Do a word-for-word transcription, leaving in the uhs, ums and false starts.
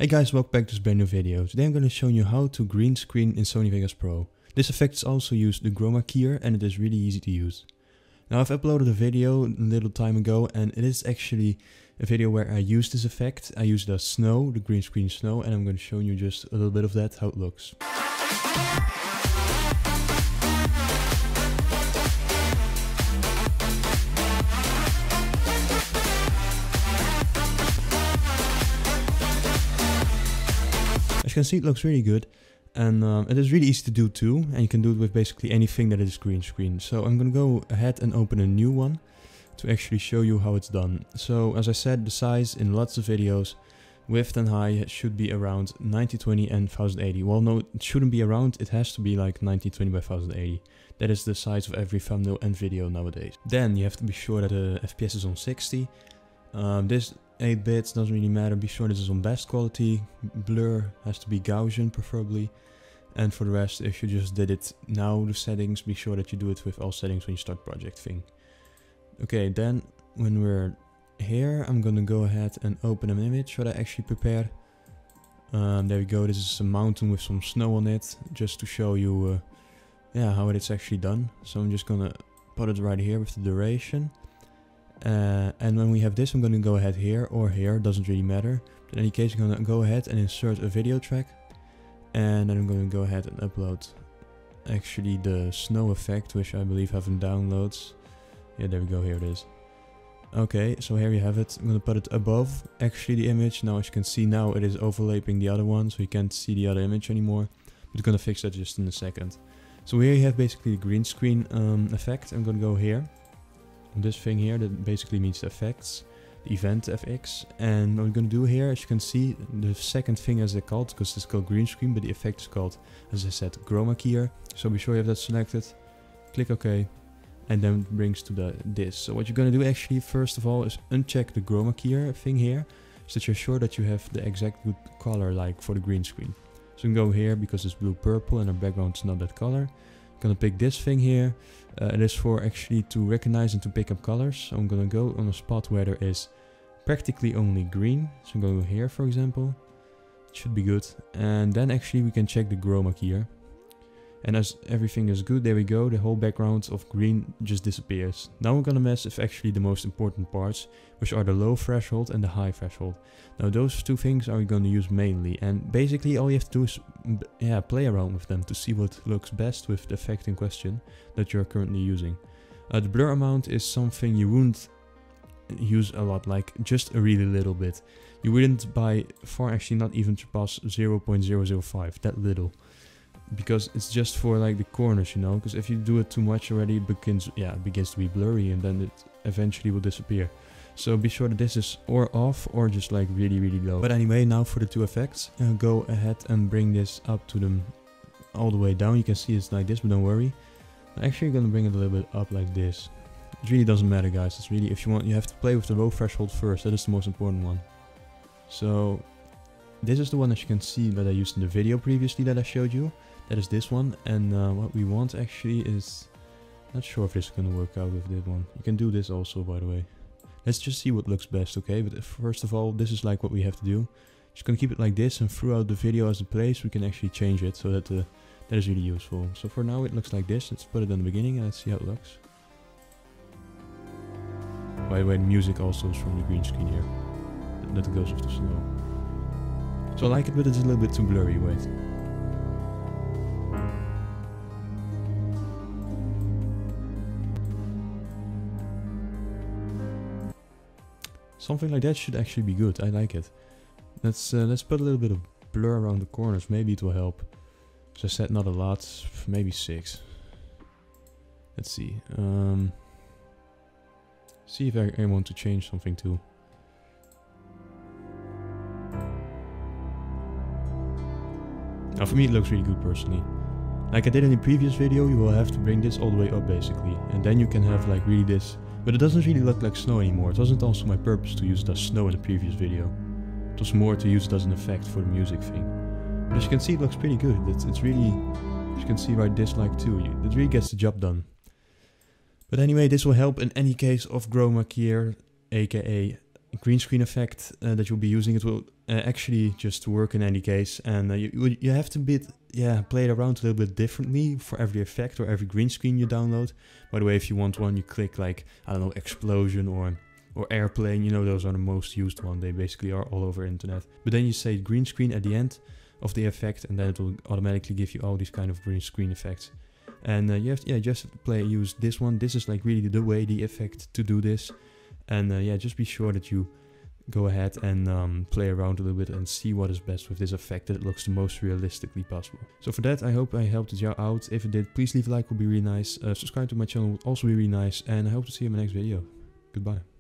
Hey guys, welcome back to this brand new video. Today I'm going to show you how to green screen in Sony Vegas Pro. This effect is also used the chroma keyer and it is really easy to use. Now I've uploaded a video a little time ago and it is actually a video where I use this effect. I use the snow, the green screen snow, and I'm going to show you just a little bit of that, how it looks. As you can see, it looks really good, and um, it is really easy to do too, and you can do it with basically anything that is green screen. So I'm gonna go ahead and open a new one to actually show you how it's done. So as I said, the size in lots of videos, width and height should be around nineteen twenty and ten eighty. Well, no, it shouldn't be around, it has to be like nineteen twenty by ten eighty. That is the size of every thumbnail and video nowadays. Then you have to be sure that the F P S is on sixty. Um, this eight bits doesn't really matter, be sure this is on best quality, blur has to be Gaussian preferably, and for the rest, if you just did it now, the settings, be sure that you do it with all settings when you start project thing. Okay, then when we're here, I'm gonna go ahead and open an image that I actually prepared. Um, there we go, this is a mountain with some snow on it, just to show you uh, yeah, how it's actually done. So I'm just gonna put it right here with the duration. Uh, and when we have this, I'm going to go ahead here or here, doesn't really matter. In any case, I'm going to go ahead and insert a video track. And then I'm going to go ahead and upload actually the snow effect, which I believe have in downloads. Yeah, there we go, here it is. Okay, so here you have it. I'm going to put it above actually the image. Now as you can see now, it is overlapping the other one, so you can't see the other image anymore. But I'm going to fix that just in a second. So here you have basically the green screen um, effect. I'm going to go here. This thing here that basically means the effects, the event F X, and what we're going to do here, as you can see, the second thing as they're called, because it's called green screen, but the effect is called, as I said, chroma keyer. So be sure you have that selected, click OK, and then it brings to the this. So what you're going to do actually first of all is uncheck the chroma keyer thing here, so that you're sure that you have the exact good color like for the green screen. So you can go here because it's blue purple and our background is not that color. Gonna pick this thing here. Uh, it is for actually to recognize and to pick up colors. So I'm gonna go on a spot where there is practically only green. So I'm gonna go here, for example. It should be good. And then actually we can check the chroma keyer. And as everything is good, there we go. The whole background of green just disappears. Now we're gonna mess with actually the most important parts, which are the low threshold and the high threshold. Now those two things are we gonna use mainly. And basically all you have to do is yeah, play around with them to see what looks best with the effect in question that you're currently using. Uh, the blur amount is something you wouldn't use a lot, like just a really little bit. You wouldn't by far actually not even surpass zero point zero zero five, that little. Because it's just for like the corners, you know, because if you do it too much already, it begins, yeah, it begins to be blurry and then it eventually will disappear. So be sure that this is or off or just like really, really low. But anyway, now for the two effects, uh, go ahead and bring this up to them all the way down. You can see it's like this, but don't worry. I'm actually going to bring it a little bit up like this. It really doesn't matter, guys. It's really, if you want, you have to play with the low threshold first. That is the most important one. So this is the one that you can see that I used in the video previously that I showed you. That is this one, and uh, what we want actually is, not sure if this is going to work out with this one. You can do this also, by the way. Let's just see what looks best, okay? But first of all, this is like what we have to do. Just gonna keep it like this, and throughout the video as it plays, we can actually change it, so that uh, that is really useful. So for now it looks like this. Let's put it in the beginning and let's see how it looks. By the way, the music also is from the green screen here. That goes with the snow. So I like it, but it's a little bit too blurry, wait. Something like that should actually be good. I like it. Let's uh, let's put a little bit of blur around the corners. Maybe it will help. As I said, not a lot. Maybe six. Let's see. Um, see if I, I want to change something too. Now for me it looks really good personally. Like I did in the previous video, you will have to bring this all the way up basically. And then you can have like really this. But it doesn't really look like snow anymore. It wasn't also my purpose to use it as snow in the previous video. It was more to use it as an effect for the music thing. But as you can see, it looks pretty good. It's, it's really, as you can see right this like too, it really gets the job done. But anyway, this will help in any case of chroma keyer, aka green screen effect uh, that you'll be using. It will uh, actually just work in any case, and uh, you you have to bit yeah play it around a little bit differently for every effect or every green screen you download. By the way, if you want one, you click like, I don't know, explosion or or airplane. You know, those are the most used one. They basically are all over internet. But then you say green screen at the end of the effect, and then it will automatically give you all these kind of green screen effects. And uh, you have to, yeah just play use this one. This is like really the way the effect to do this. And uh, yeah, just be sure that you go ahead and um, play around a little bit and see what is best with this effect, that it looks the most realistically possible. So for that, I hope I helped you out. If it did, please leave a like, would be really nice. Uh, subscribe to my channel would also be really nice, and I hope to see you in my next video. Goodbye.